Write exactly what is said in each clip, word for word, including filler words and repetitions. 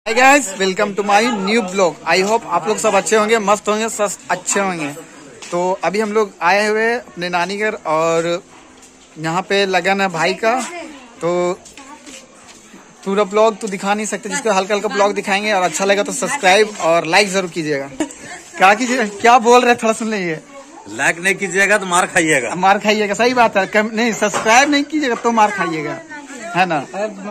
Hi guys, welcome to my new blog. I hope आप लोग सब अच्छे होंगे, मस्त होंगे, सब अच्छे होंगे। तो अभी हम लोग आए हुए अपने नानी घर और यहाँ पे लगन है भाई का। तो पूरा ब्लॉग तो दिखा नहीं सकते, जिसको हल्का हल्का ब्लॉग दिखाएंगे और अच्छा लगा तो सब्सक्राइब और लाइक जरूर कीजिएगा। क्या कीजिएगा, क्या बोल रहे थोड़ा सुन लीजिए। लाइक नहीं कीजिएगा तो मार खाइएगा। मार खाइएगा, सही बात है। कम नहीं, सब्सक्राइब नहीं कीजिएगा तो मार खाइएगा, है ना।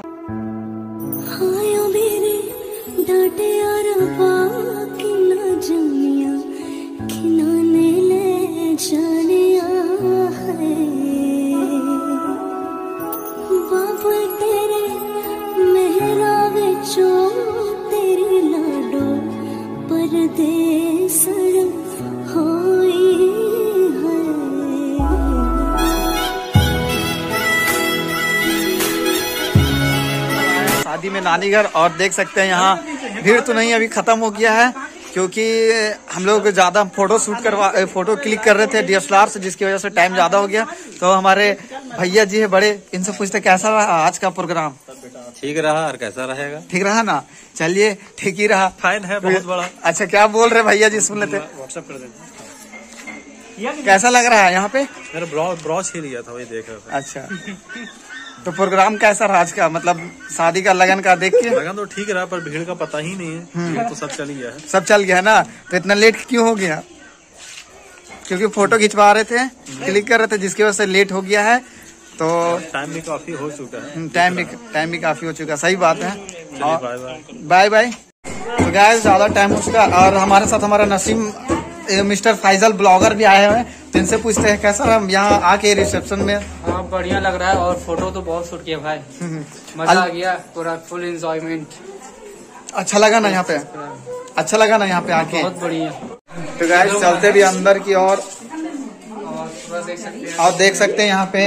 शादी में नानी घर, और देख सकते हैं यहाँ भीड़ तो नहीं, अभी खत्म हो गया है क्योंकि हम लोग ज्यादा फोटो शूट करवा फोटो क्लिक कर रहे थे डी एस एल आर से, जिसकी वजह से टाइम ज्यादा हो गया। तो हमारे भैया जी है बड़े, इनसे पूछते कैसा रहा आज का प्रोग्राम। ठीक रहा और कैसा रहेगा, ठीक रहा ना। चलिए ठीक ही रहा, फाइन है बहुत बड़ा। अच्छा क्या बोल रहे भैया जी, सुन लेते। व्हाट्सएप कर देना। कैसा लग रहा है यहाँ पे। मेरा ब्रॉच ही लिया था, वही देख रहा था। अच्छा तो प्रोग्राम कैसा रहा आज का, मतलब शादी का लगन का देख के। लगन तो ठीक रहा पर भीड़ का पता ही नहीं है, भीड़ तो सब चल गया है। सब चल गया है ना। तो इतना लेट क्यों हो गया, क्योंकि फोटो खिंचवा रहे थे, क्लिक कर रहे थे, जिसकी वजह से लेट हो गया है। तो टाइम भी काफी हो चुका है, टाइम भी टाइम भी काफी हो चुका है, सही बात है। Bye bye bye bye. तो गाइस ज्यादा टाइम हो चुका, और हमारे साथ हमारा नसीम मिस्टर फैजल ब्लॉगर भी आए हुए हैं। तो इनसे पूछते हैं कैसा हम यहाँ आके रिसेप्शन में। हाँ बढ़िया लग रहा है, और फोटो तो बहुत शूट किया भाई, मजा आ गया, पूरा फुल एंजॉयमेंट। अच्छा लगा ना यहाँ पे, अच्छा लगा ना यहाँ पे आके, बहुत बढ़िया। तो गाइस चलते भी अंदर की ओर, और देख सकते हैं और देख सकते हैं यहाँ पे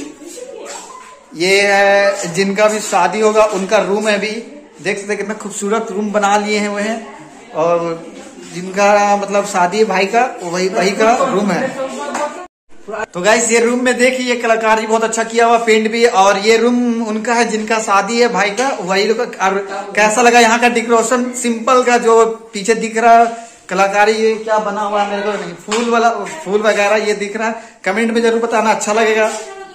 ये है जिनका भी शादी होगा उनका रूम है। भी देख सकते हैं कितना खूबसूरत रूम बना लिए हैं वो हैं, और जिनका मतलब शादी है भाई का, वही वही का रूम है। तो गाइस ये रूम में देखिए, ये कलाकारी बहुत अच्छा किया हुआ, पेंट भी। और ये रूम उनका है जिनका शादी है भाई का, वही लोग। और कैसा लगा यहाँ का डेकोरेशन, सिंपल का जो पीछे दिख रहा है कलाकारी, ये क्या बना हुआ है मेरे को नहीं, फूल वाला फूल वगैरह ये दिख रहा है। कमेंट में जरूर बताना, अच्छा लगेगा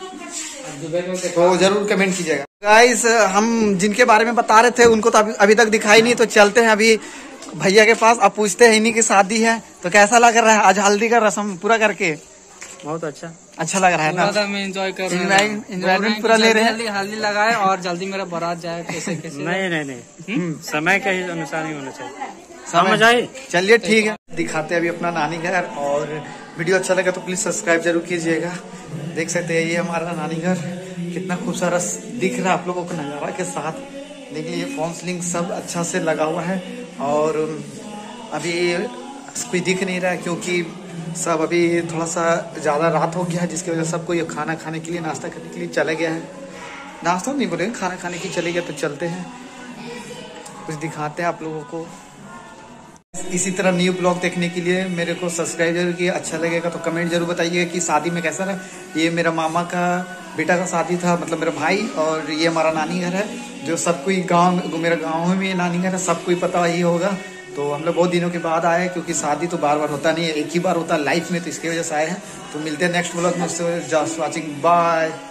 तो जरूर कमेंट कीजिएगा। गाइस हम जिनके बारे में बता रहे थे उनको तो अभी, अभी तक दिखाई नहीं। तो चलते हैं अभी भैया के पास, अब पूछते हैं इन्हीं की शादी है तो कैसा लग रहा है आज हल्दी का रस्म पूरा करके। बहुत अच्छा अच्छा लग रहा है ना, मैं एंजॉय कर रहा हूं, एंजॉयमेंट पूरा ले रहे हैं। जल्दी हल्दी लगाए और जल्दी मेरा बारात जाए, कैसे कैसे। नहीं नहीं नहीं, समय के ही अनुसार ही होना चाहिए, समझ आए। चलिए ठीक है, दिखाते हैं अभी अपना नानी घर। और वीडियो अच्छा लगा तो प्लीज सब्सक्राइब जरूर कीजिएगा। देख सकते हैं ये हमारा नानी घर कितना खूबसूरत दिख रहा है आप लोगों को नजारा के साथ। देखिए ये फोन लिंक सब अच्छा से लगा हुआ है, और अभी कोई दिख नहीं रहा है क्योंकि सब अभी थोड़ा सा ज़्यादा रात हो गया है, जिसकी वजह से सबको ये खाना खाने के लिए, नाश्ता करने के लिए चले गया है। नाश्ता नहीं बोलेंगे, खाना खाने के लिए चले गया। तो चलते हैं, कुछ दिखाते हैं आप लोगों को। इसी तरह न्यू ब्लॉग देखने के लिए मेरे को सब्सक्राइब जरूर किए। अच्छा लगेगा तो कमेंट जरूर बताइएगा कि शादी में कैसा रहा। ये मेरा मामा का बेटा का शादी था, मतलब मेरा भाई, और ये हमारा नानी घर है जो सब कोई गांव, मेरा गांव में नानी घर है, सब कोई पता ही होगा। तो हम लोग बहुत दिनों के बाद आए, क्योंकि शादी तो बार बार होता नहीं है, एक ही बार होता है लाइफ में, तो इसकी वजह से आए हैं। तो मिलते हैं नेक्स्ट ब्लॉग में। Just watching, bye.